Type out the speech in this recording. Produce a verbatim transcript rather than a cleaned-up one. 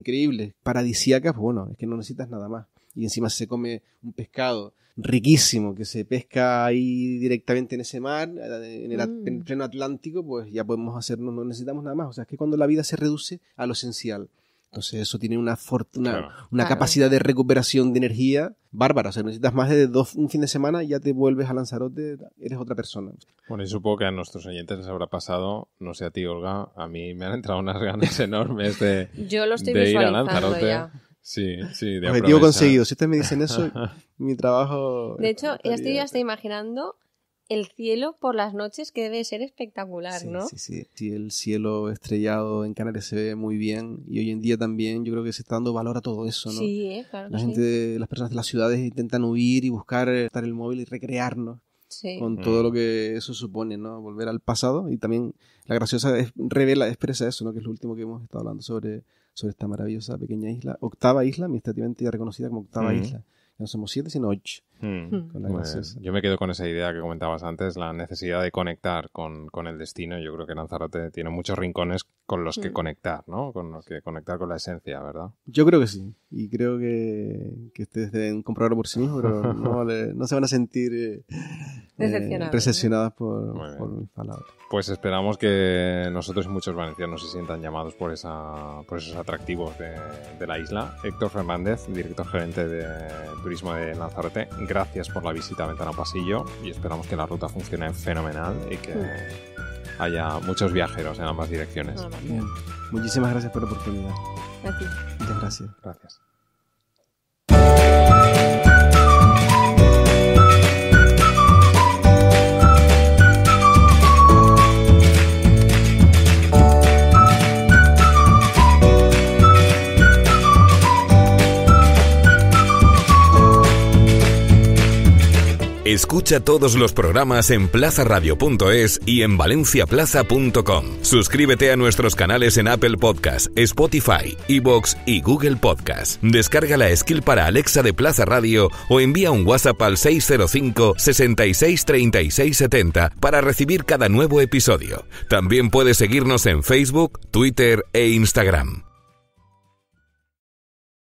increíbles, paradisíacas, pues bueno, es que no necesitas nada más. Y encima se come un pescado riquísimo que se pesca ahí directamente en ese mar, en el mm. en pleno Atlántico, pues ya podemos hacernos, no necesitamos nada más. O sea, es que cuando la vida se reduce a lo esencial. Entonces eso tiene una fortuna, claro. una claro. capacidad de recuperación de energía bárbara. O sea, necesitas más de dos, un fin de semana y ya te vuelves a Lanzarote, eres otra persona. Bueno, y supongo que a nuestros oyentes les habrá pasado, no sé a ti, Olga, a mí me han entrado unas ganas enormes de, Yo lo estoy de ir a visualizando Lanzarote. Ya. Sí, sí, de objetivo conseguido. Si ustedes me dicen eso, mi trabajo... De hecho, estaría... ya estoy ya estoy imaginando el cielo por las noches, que debe ser espectacular, sí, ¿no? Sí, sí, sí. El cielo estrellado en Canarias se ve muy bien y hoy en día también yo creo que se está dando valor a todo eso, ¿no? Sí, eh, claro. La sí. gente, las personas de las ciudades intentan huir y buscar estar el móvil y recrearnos. Sí. Con todo lo que eso supone, ¿no? Volver al pasado. Y también La Graciosa es, revela, expresa eso, ¿no? Que es lo último que hemos estado hablando sobre, sobre esta maravillosa pequeña isla. Octava isla, administrativamente ya reconocida como octava mm. isla. No somos siete, sino ocho. Mm. Con la Graciosa. Yo me quedo con esa idea que comentabas antes, la necesidad de conectar con, con el destino. Yo creo que Lanzarote tiene muchos rincones con los que mm. conectar, ¿no? Con los que conectar con la esencia, ¿verdad? Yo creo que sí. Y creo que, que ustedes deben comprobarlo por sí mismos, pero no, le, no se van a sentir eh, decepcionados, eh, decepcionados ¿no? por, por mis palabras. Pues esperamos que nosotros y muchos valencianos se sientan llamados por esa por esos atractivos de, de la isla. Héctor Fernández, director gerente de Turismo de Lanzarote, gracias por la visita a Ventana Pasillo y esperamos que la ruta funcione fenomenal y que sí. haya muchos viajeros en ambas direcciones. No, no, Bien. Muchísimas gracias por la oportunidad. A ti. Muchas gracias. Gracias. Escucha todos los programas en plaza radio punto es y en valencia plaza punto com. Suscríbete a nuestros canales en Apple Podcast, Spotify, iVoox y Google Podcast. Descarga la skill para Alexa de Plaza Radio o envía un WhatsApp al seis cero cinco, sesenta y seis, treinta y seis setenta para recibir cada nuevo episodio. También puedes seguirnos en Facebook, Twitter e Instagram.